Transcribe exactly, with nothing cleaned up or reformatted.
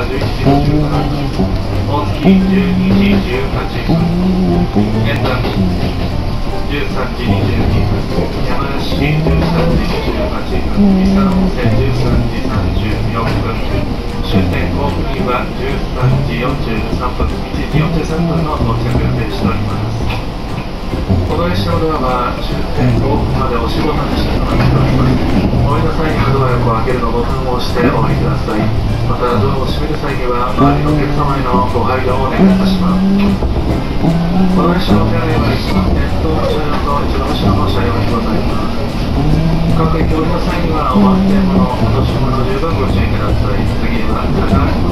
じゅういちじごじゅうななふん、大月じゅうにじじゅうはっぷん、現在じゅうさんじにじゅうにふん、山梨じゅうさんじにじゅうはっぷん、伊佐温泉じゅうさんじさんじゅうよんふん、終点甲府にはじゅうさんじよんじゅうさんぷん、いちじよんじゅうさんぷんの到着予定しております。この列車のドアは終点甲府まで押しボタン式となっております。お降りの際にはドア横を開けるのボタンを押してお降りください。またドアを閉める際には周りのお客様へのご配慮をお願いいたします。この列車の車内は一番先頭の車両と一番後ろの車両にございます。各駅降りの際にはお忘れ物、落とし物十分ご注意ください。次は高